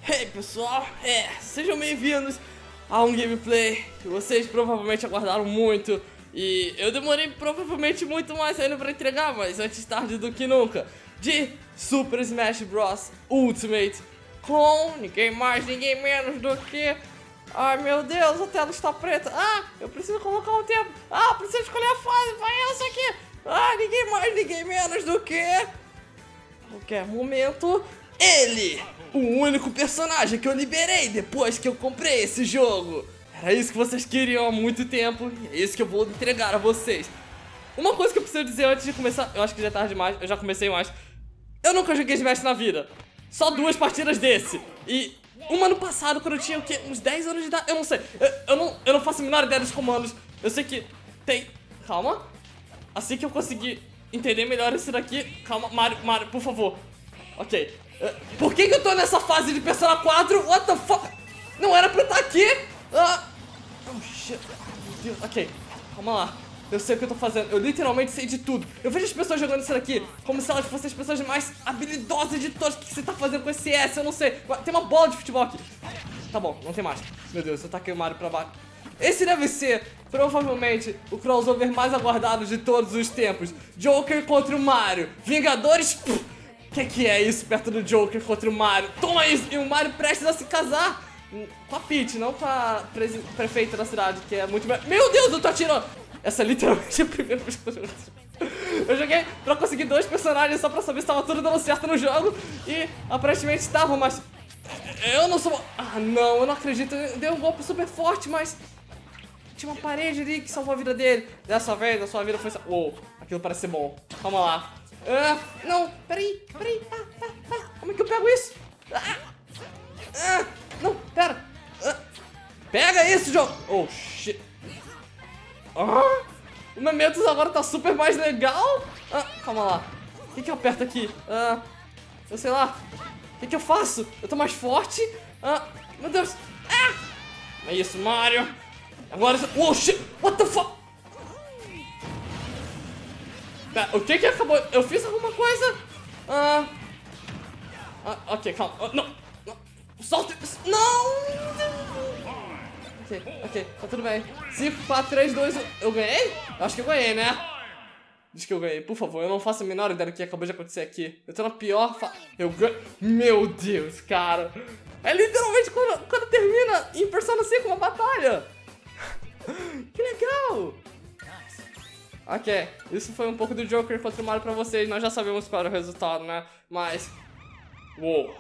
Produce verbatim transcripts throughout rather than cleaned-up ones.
Hey pessoal, é, sejam bem-vindos a um gameplay que vocês provavelmente aguardaram muito. E eu demorei provavelmente muito mais ainda pra entregar, mas antes tarde do que nunca, de Super Smash Bros Ultimate, com ninguém mais, ninguém menos do que... Ai meu Deus, a tela está preta. Ah, eu preciso colocar um tempo. Ah, preciso escolher a fase, vai essa aqui. Ah, ninguém mais, ninguém menos do que... Qualquer momento, ele, o único personagem que eu liberei depois que eu comprei esse jogo. Era isso que vocês queriam há muito tempo e é isso que eu vou entregar a vocês. Uma coisa que eu preciso dizer antes de começar, eu acho que já é tarde demais, eu já comecei mais. Eu nunca joguei Smash na vida, só duas partidas desse. E uma no passado, quando eu tinha o quê? Uns dez anos de idade, eu não sei. Eu, eu, não, eu não faço a menor ideia dos comandos. Eu sei que tem... Calma. Assim que eu conseguir entender melhor esse daqui... Calma, Mario, Mario, por favor. Ok. Uh, por que que eu tô nessa fase de Persona quatro? What the fuck? Não era pra eu estar aqui? Uh... Oh, shit. Meu Deus. Ok, calma lá. Eu sei o que eu tô fazendo. Eu literalmente sei de tudo. Eu vejo as pessoas jogando isso daqui como se elas fossem as pessoas mais habilidosas de todas. O que você tá fazendo com esse S? Eu não sei. Tem uma bola de futebol aqui. Tá bom, não tem mais. Meu Deus, eu taquei o Mario pra baixo. Esse deve ser, provavelmente, o crossover mais aguardado de todos os tempos. Joker contra o Mario. Vingadores... O que, que é isso perto do Joker contra o Mario? Toma isso! E o Mario prestes a se casar com a Peach, não com a prefeita da cidade, que é muito... Meu Deus, eu tô atirando! Essa é literalmente a primeira vez que eu joguei. Eu joguei pra conseguir dois personagens só pra saber se tava tudo dando certo no jogo. E aparentemente estava, mas... Eu não sou... Ah, não, eu não acredito. Eu dei um golpe super forte, mas... Tinha uma parede ali que salvou a vida dele. Dessa vez, a sua vida foi... Uou, aquilo parece ser bom. Calma lá. Ah, não, peraí, peraí. Ah, ah, ah, como é que eu pego isso? Ah, ah, não, pera. Ah, pega isso, jogo. Oh, shit. Ah, o Mementos agora tá super mais legal. Ah, calma lá. O que que eu aperto aqui? Ah, eu sei lá. O que que eu faço? Eu tô mais forte? Ah, meu Deus. Ah, é isso, Mario. Agora... Oh, shit. What the fuck? O que que acabou? Eu fiz alguma coisa? Ah... ah ok, calma. Ah, não! Não! Solta! Não! Ok, ok, tá tudo bem. cinco, quatro, três, dois, um... Eu ganhei? Eu acho que eu ganhei, né? Diz que eu ganhei. Por favor, eu não faço a menor ideia do que acabou de acontecer aqui. Eu tô na pior fa... Eu ganhei... Meu Deus, cara. É literalmente quando, quando termina em Persona cinco uma batalha. Que legal! Ok, isso foi um pouco do Joker contra o Mario pra vocês. Nós já sabemos qual era o resultado, né? Mas... Uou!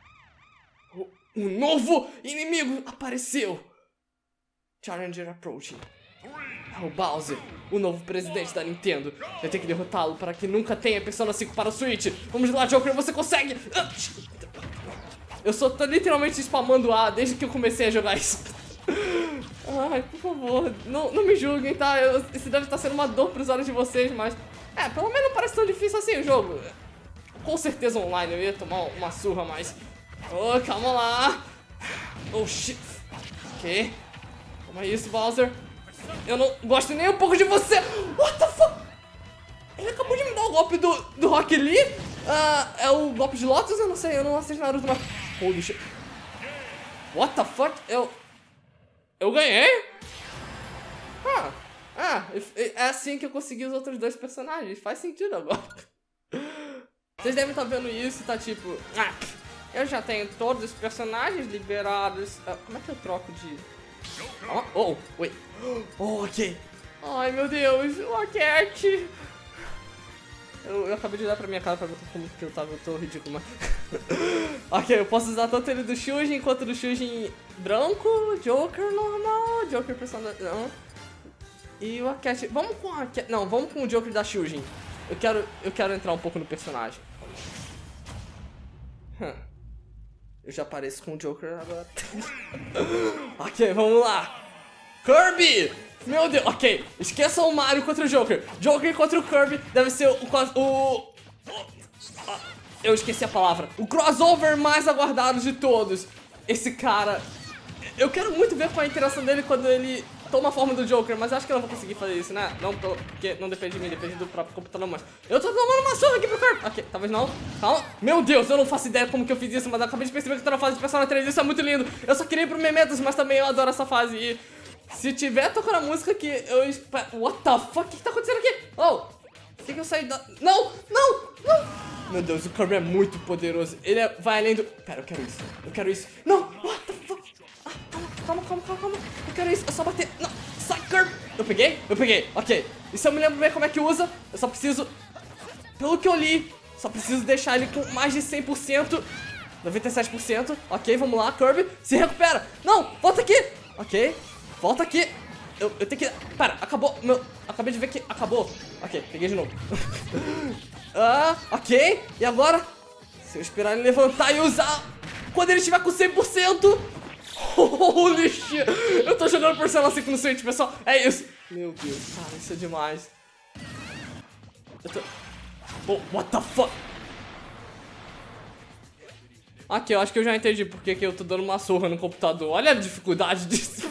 Um novo inimigo apareceu! Challenger approaching. O Bowser, o novo presidente da Nintendo. Eu tenho que derrotá-lo para que nunca tenha Persona cinco para o Switch. Vamos lá, Joker, você consegue! Eu só tô literalmente spamando A desde que eu comecei a jogar isso. Ai, por favor, não, não me julguem, tá? Eu, isso deve estar sendo uma dor pros olhos de vocês, mas... É, pelo menos não parece tão difícil assim o jogo. Com certeza online eu ia tomar uma surra, mas... Oh, calma lá. Oh, shit. Ok. Toma isso, Bowser. Eu não gosto nem um pouco de você. What the fuck? Ele acabou de me dar o golpe do, do Rock Lee. Uh, é o golpe de Lotus? Eu não sei, eu não assisto Naruto, mas... Holy shit. What the fuck? Eu... Eu ganhei? Ah, ah, é assim que eu consegui os outros dois personagens. Faz sentido agora. Vocês devem estar vendo isso e tá tipo... Ah, eu já tenho todos os personagens liberados. Ah, como é que eu troco de... Ah, oh, wait. Oh, ok. Ai, meu Deus, o Rocket. Eu, eu acabei de olhar pra minha cara pra ver como que eu tava, eu tô ridículo, mas... Ok, eu posso usar tanto ele do Shujin quanto do Shujin branco, Joker normal, Joker Persona... Não. E o Rocket... Vamos com o Rocket... Não, vamos com o Joker da Shujin. Eu quero, eu quero entrar um pouco no personagem. Hum. Eu já pareço com o Joker agora. Ok, vamos lá. Kirby! Meu Deus, ok, esqueçam o Mario contra o Joker. Joker contra o Kirby deve ser o... o, o eu esqueci a palavra. O crossover mais aguardado de todos. Esse cara... Eu quero muito ver qual é a interação dele quando ele toma a forma do Joker, mas acho que eu não vou conseguir fazer isso, né? Não, porque não depende de mim, depende do próprio computador, mas eu tô tomando uma surra aqui pro corpo. Ok, talvez não. Calma. Meu Deus, eu não faço ideia como que eu fiz isso, mas eu acabei de perceber que eu tô na fase de Persona três. Isso é muito lindo. Eu só queria ir pro Mementos, mas também eu adoro essa fase. E se tiver tocando a música que eu espero... What the fuck? O que, que tá acontecendo aqui? Oh, por que, que eu saí da... Não, não, não. Meu Deus, o Kirby é muito poderoso. Ele é... vai além do... Pera, eu quero isso. Eu quero isso. Não, what the fuck? Ah, calma, calma, calma, calma. Eu quero isso, eu só bater. Não, sai, Kirby. Eu peguei? Eu peguei, ok. Isso eu me lembro bem como é que usa. Eu só preciso... Pelo que eu li, só preciso deixar ele com mais de cem por cento. noventa e sete por cento. Ok, vamos lá, Kirby. Se recupera. Não, volta aqui. Ok, volta aqui. Eu, eu tenho que... Pera, acabou. Meu... Acabei de ver que acabou. Ok, peguei de novo. Ah, ok. E agora? Se eu esperar ele levantar e usar quando ele estiver com cem por cento. Holy shit. Eu tô jogando Persona cinco no Switch, pessoal. É isso. Meu Deus, cara, isso é demais. Eu tô... Oh, what the fuck? Aqui, eu acho que eu já entendi porque que eu tô dando uma surra no computador. Olha a dificuldade disso.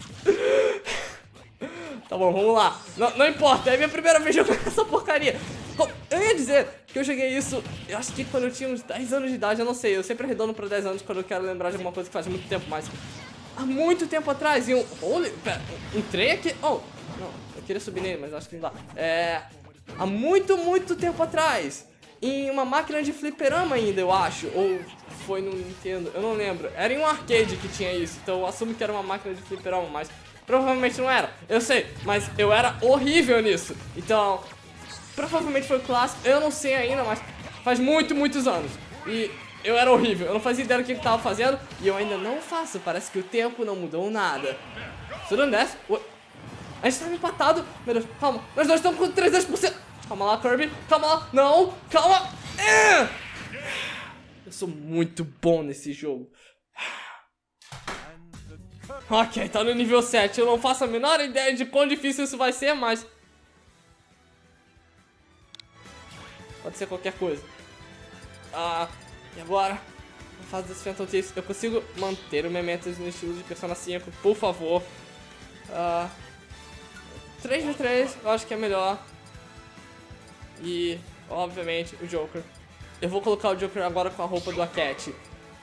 Tá bom, vamos lá. Não, não importa, é a minha primeira vez jogando essa porcaria. Eu ia dizer que eu joguei isso, eu acho que quando eu tinha uns dez anos de idade, eu não sei. Eu sempre arredondo pra dez anos quando eu quero lembrar de alguma coisa que faz muito tempo, mas... Há muito tempo atrás, em um... Holy... Pera, um trem aqui... Oh, não, eu queria subir nele, mas acho que não dá. É... Há muito, muito tempo atrás, em uma máquina de fliperama ainda, eu acho. Ou foi no Nintendo, eu não lembro. Era em um arcade que tinha isso, então eu assumo que era uma máquina de fliperama, mas... Provavelmente não era, eu sei, mas eu era horrível nisso. Então, provavelmente foi clássico, eu não sei ainda, mas faz muito, muitos anos. E eu era horrível, eu não fazia ideia do que eu tava fazendo. E eu ainda não faço, parece que o tempo não mudou nada. Se não desce, a gente tá empatado. Meu Deus, calma, nós dois estamos com trezentos por cento. Calma lá, Kirby, calma lá, não, calma. Eu sou muito bom nesse jogo. Ok, tá no nível sete, eu não faço a menor ideia de quão difícil isso vai ser, mas... Pode ser qualquer coisa. Ah, e agora? Na fase dos Phantom Thieves, eu consigo manter o Mementos no estilo de Persona cinco, por favor. Ah, três de três, eu acho que é melhor. E, obviamente, o Joker. Eu vou colocar o Joker agora com a roupa do Akechi.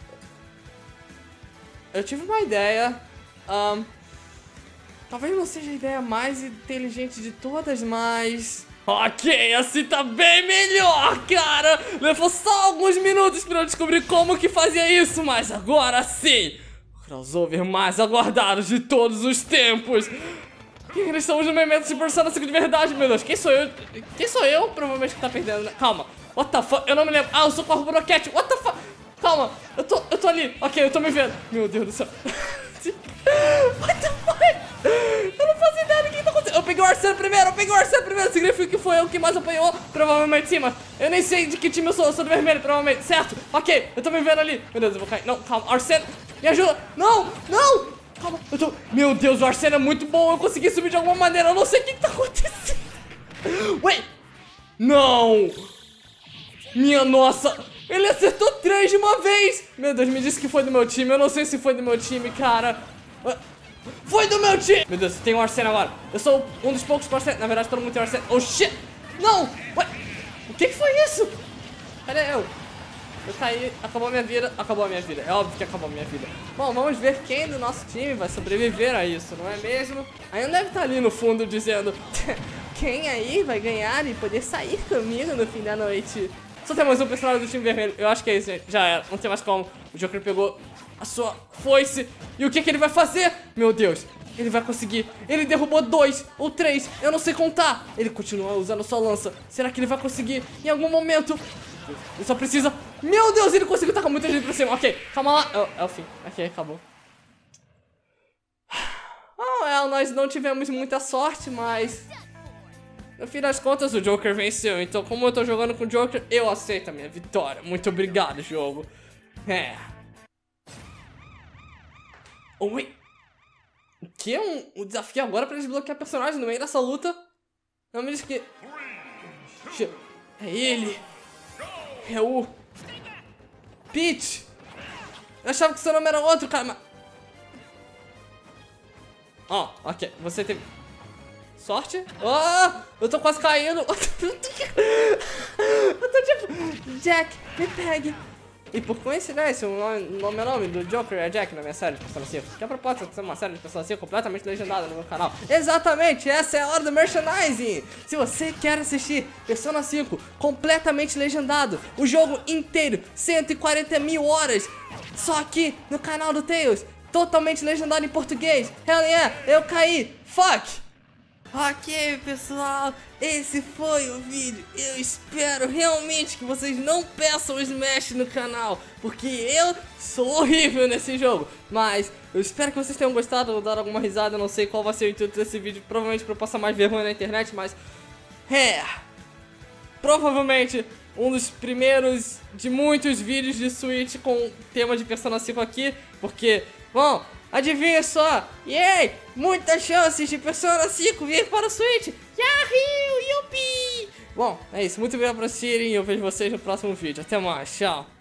Eu tive uma ideia... Um, talvez não seja a ideia mais inteligente de todas, mas... Ok, assim tá bem melhor, cara! Levou só alguns minutos pra eu descobrir como que fazia isso, mas agora sim! O crossover mais aguardado de todos os tempos! Eles são os momentos de Persona cinco de verdade, meu Deus! Quem sou eu? Quem sou eu? Provavelmente que tá perdendo, né? Calma! What the fuck? Eu não me lembro! Ah, eu sou com a roupa do Rocket! What the fuck? Calma! Eu tô, eu tô ali! Ok, eu tô me vendo! Meu Deus do céu! What the fuck? Eu não faço ideia do que tá acontecendo. Eu peguei o Arsene primeiro, eu peguei o Arsene primeiro. Significa que foi eu que mais apanhou. Provavelmente sim, mas eu nem sei de que time eu sou. Eu sou do vermelho, provavelmente, certo? Ok, eu tô me vendo ali. Meu Deus, eu vou cair. Não, calma, Arsene, me ajuda. Não, não, calma, eu tô... Meu Deus, o Arsene é muito bom. Eu consegui subir de alguma maneira. Eu não sei o que, que tá acontecendo. Wait, não. Minha nossa, ele acertou três de uma vez. Meu Deus, me disse que foi do meu time. Eu não sei se foi do meu time, cara. Foi do meu time! Meu Deus, tem um Arsene agora. Eu sou um dos poucos com Arsene. Na verdade, todo mundo tem Arsene. Oh, shit! Não! What? O que que foi isso? Cadê eu? Eu caí, acabou a minha vida. Acabou a minha vida, é óbvio que acabou a minha vida. Bom, vamos ver quem do nosso time vai sobreviver a isso, não é mesmo? Aí não deve estar ali no fundo dizendo: quem aí vai ganhar e poder sair comigo no fim da noite? Só temos um personagem do time vermelho. Eu acho que é isso, gente. Já era, não tem mais como. O Joker pegou a sua foice. E o que que ele vai fazer? Meu Deus, ele vai conseguir. Ele derrubou dois ou três, eu não sei contar. Ele continua usando sua lança. Será que ele vai conseguir em algum momento? Ele só precisa... Meu Deus, ele conseguiu tacar muita gente pra cima. Ok, calma lá. É, é o fim. Ok, acabou. Oh, é, nós não tivemos muita sorte, mas... No fim das contas, o Joker venceu. Então, como eu tô jogando com o Joker, eu aceito a minha vitória. Muito obrigado, jogo. É... Oh, wait. O que? Um, um desafio agora pra desbloquear personagem no meio dessa luta? Não me diz que... É ele. É o... Peach. Eu achava que seu nome era outro, cara, mas... Ó, oh, ok, você teve sorte. Oh, eu tô quase caindo. Eu tô tipo, Jack, me pegue. E por coincidência, o nome, nome é nome do Joker é Jack na minha série de Persona cinco. Que é a proposta de ser uma série de Persona cinco completamente legendada no meu canal. Exatamente, essa é a hora do merchandising. Se você quer assistir Persona cinco completamente legendado, o jogo inteiro, cento e quarenta mil horas, só aqui no canal do Tails, totalmente legendado em português. Hell yeah, eu caí, fuck. Ok, pessoal, esse foi o vídeo. Eu espero realmente que vocês não peçam o Smash no canal, porque eu sou horrível nesse jogo. Mas eu espero que vocês tenham gostado ou dado alguma risada. Eu não sei qual vai ser o intuito desse vídeo, provavelmente pra eu passar mais vergonha na internet, mas é, provavelmente um dos primeiros de muitos vídeos de Switch com tema de Persona cinco aqui, porque, bom, adivinha só, yay, muitas chances de Persona cinco vir para o Switch. Yahoo, yupi! Bom, é isso, muito obrigado por assistirem e eu vejo vocês no próximo vídeo. Até mais, tchau!